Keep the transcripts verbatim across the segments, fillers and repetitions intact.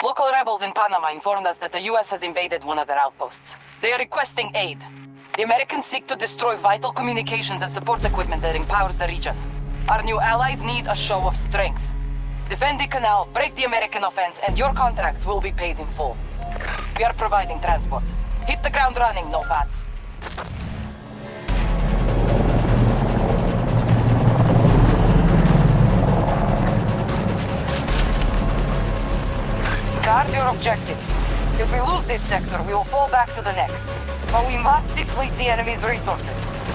Local rebels in Panama informed us that the U S has invaded one of their outposts. They are requesting aid. The Americans seek to destroy vital communications and support equipment that empowers the region. Our new allies need a show of strength. Defend the canal, break the American offense, and your contracts will be paid in full. We are providing transport. Hit the ground running, novads. Guard your objectives. If we lose this sector, we will fall back to the next. But we must deplete the enemy's resources.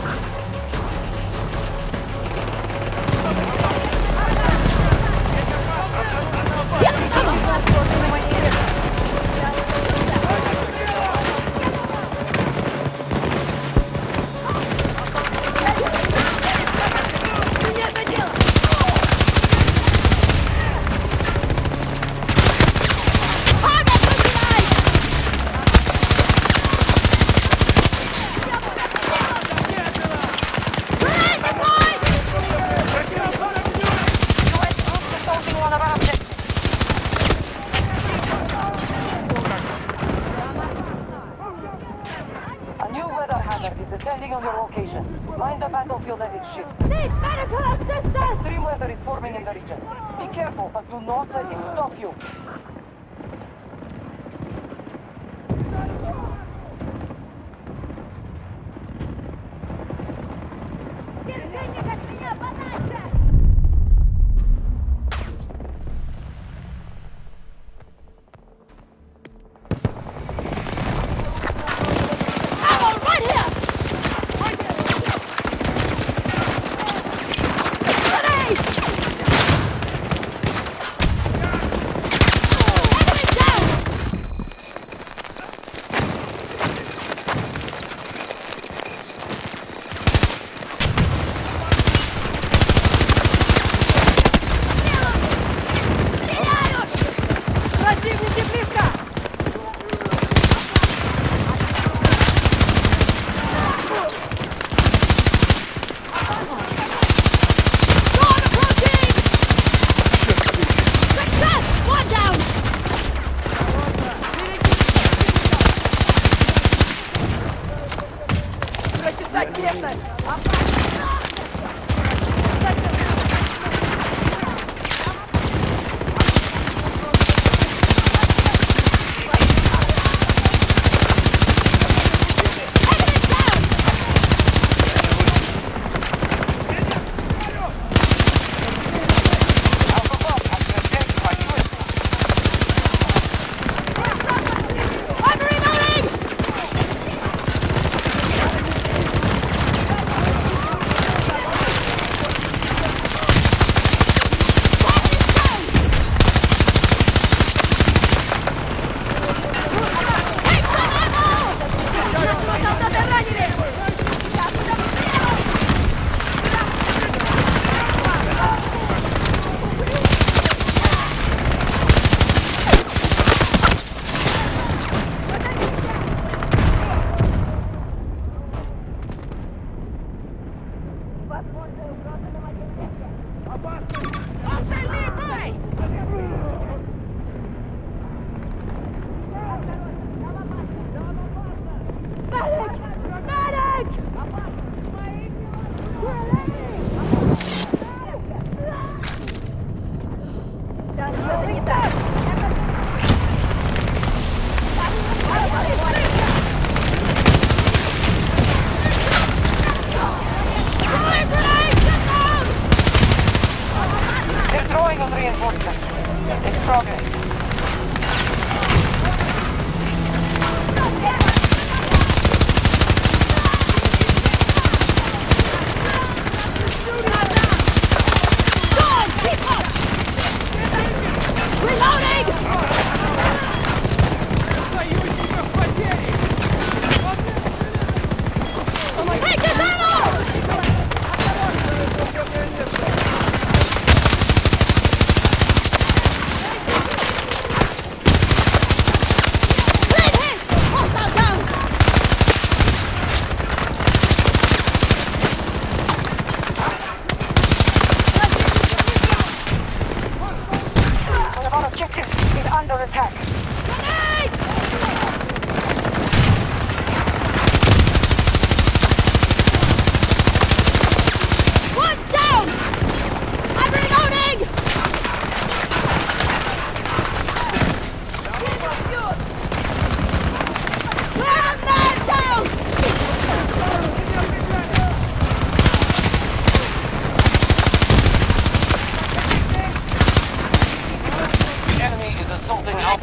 Depending on your location, mind the battlefield as it shifts. Need medical assistance! Extreme weather is forming in the region. Be careful, but do not let it stop you. Держитесь от меня подальше! Местность!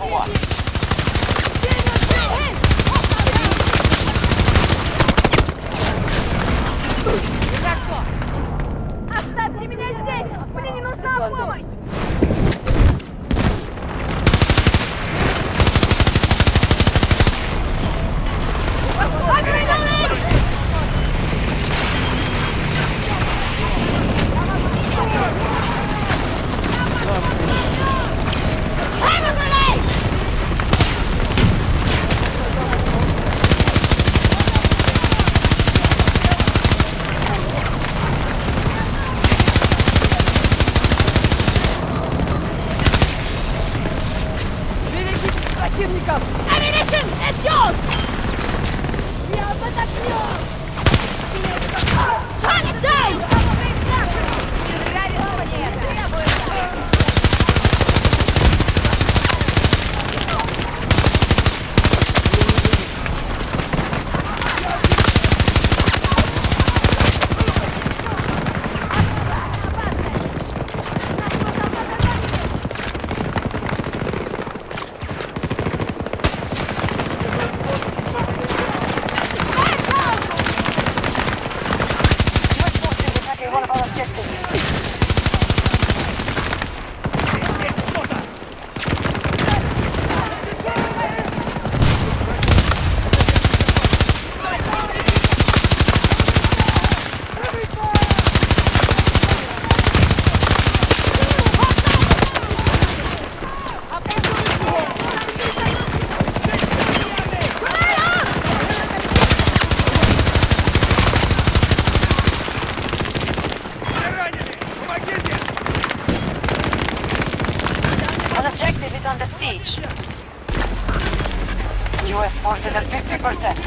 one. Ни за что! Оставьте меня здесь! Мне не нужна помощь! Ammunition! It's yours! Я подопнём! Target down! Не нравится мне! Требуется! Under siege. U S forces at fifty percent.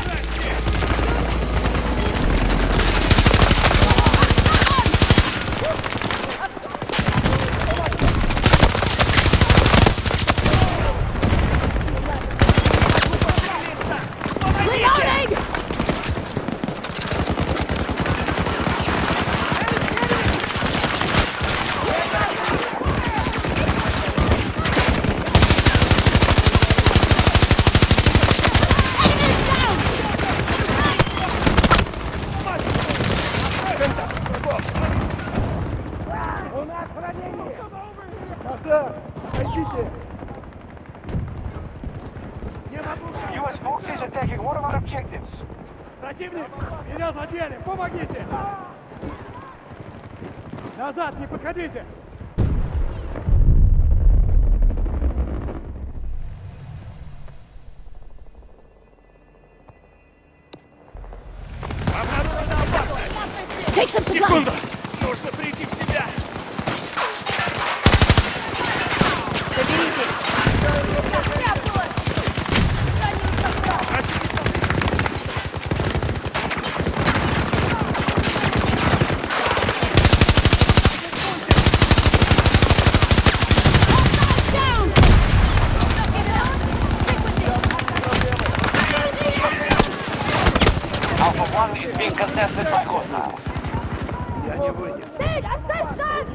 U S forces attacking one of our objectives. Противник! Меня задели! Помогите! Назад, не подходите! Take some Секунду! supplies! Нужно прийти в себя! Соберитесь! Alpha one is being contested by hostiles. Я не вынес. Need assistance!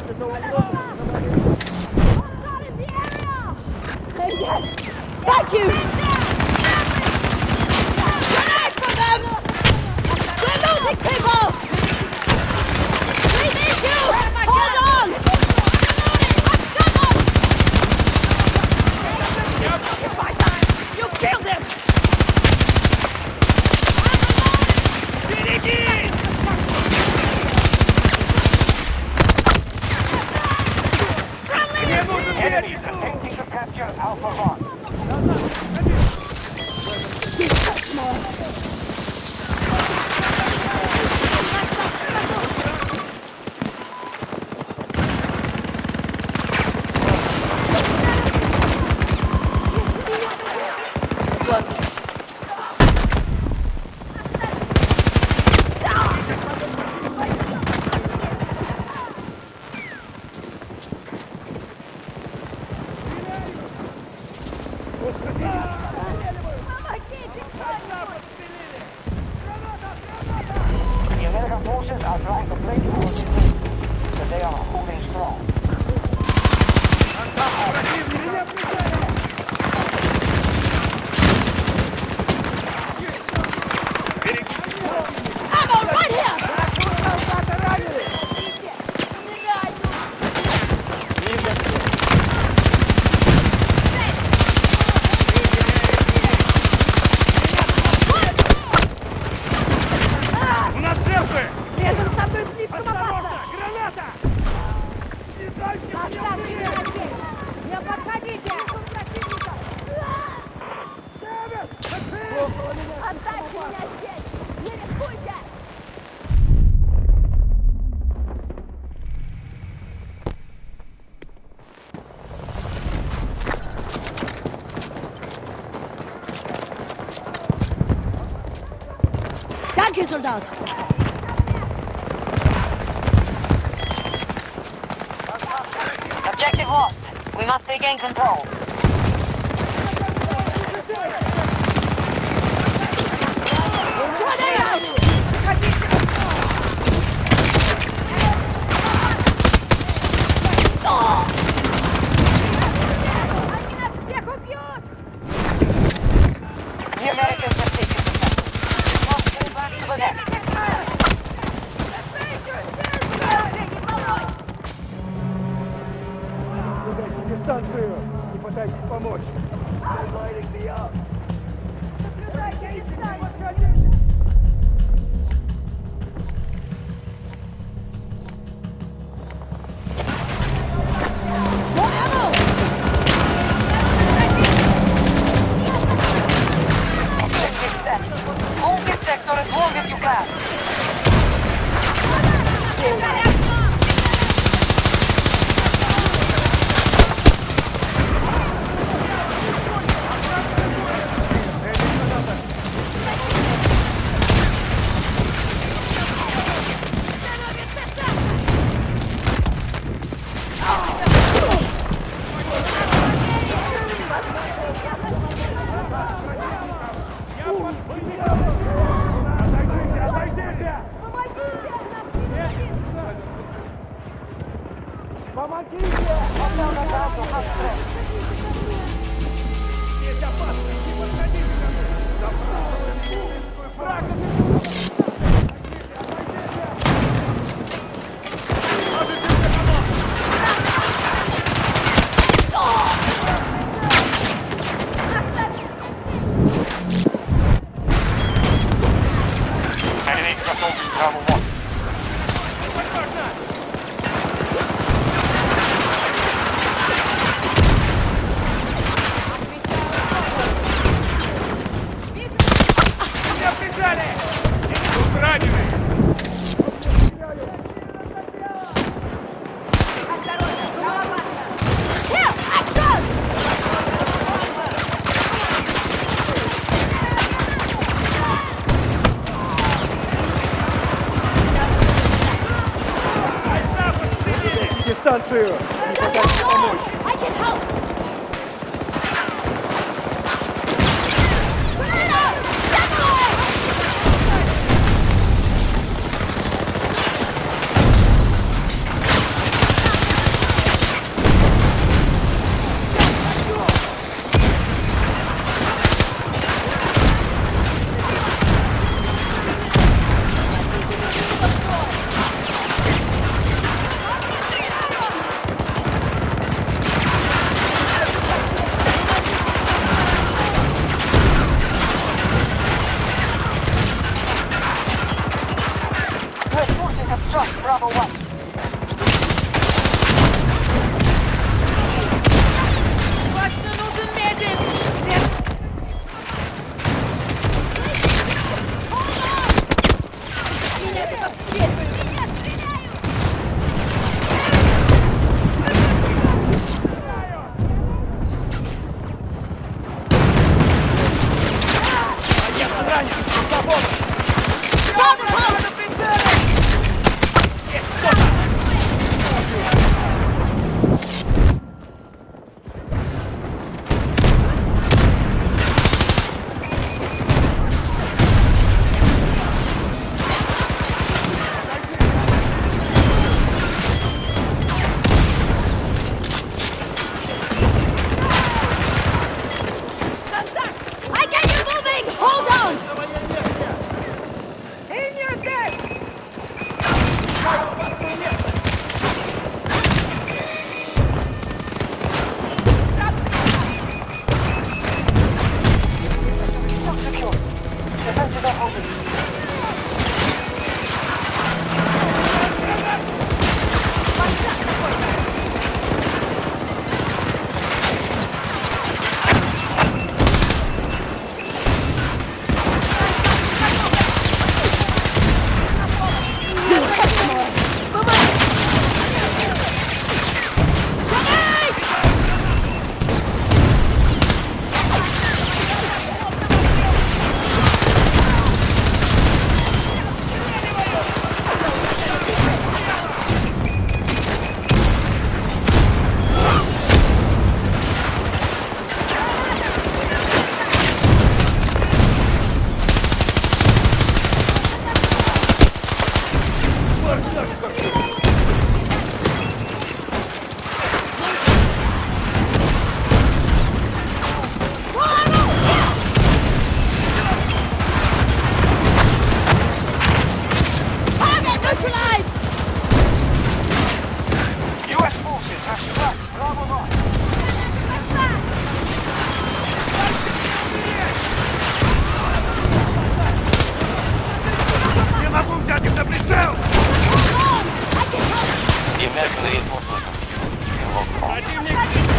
Not in the area! Yes! Thank you! Grenade for them! We're losing people! We need you! Hold on! Come on! It's my time! You killed him! Enemies attempting to capture Alpha one. Оставьте меня здесь! Не подходите! Оставьте меня здесь! Не рискуйте! Danke, Soldat! Objective lost. We must regain control. Они нас всех убьют! The Americans have taken the center. Must fall back to the net. Соблюдайте дистанцию. Не пытайтесь помочь. This is set. Hold this sector as long as you can. Отойдите, отойдите! Помогите! Здесь опасно! Не подходите ко мне! Направо! Враг! Enemy assaulting Bravo one. Меня прижали! Тут раненый! Осторожно! Голова! Хелл! Экстаз! Дистанцию! Не пытайтесь помочь! I can help! Америка реинфорсмент. Противник!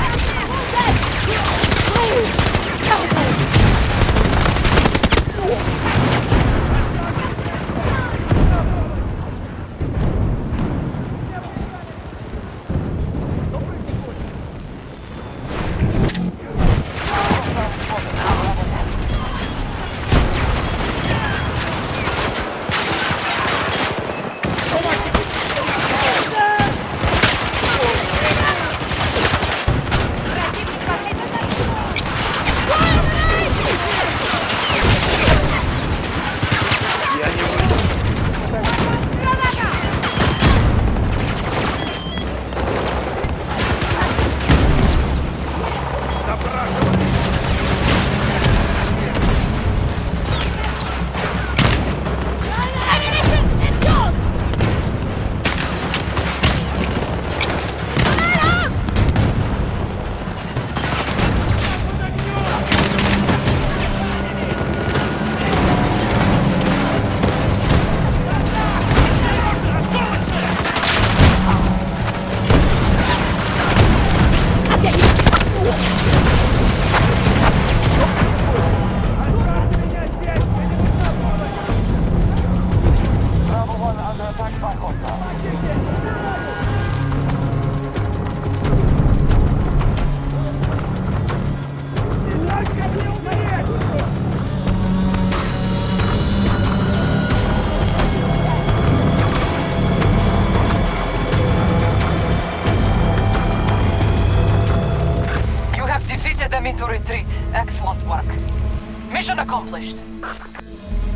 You have defeated them into retreat. Excellent work. Mission accomplished.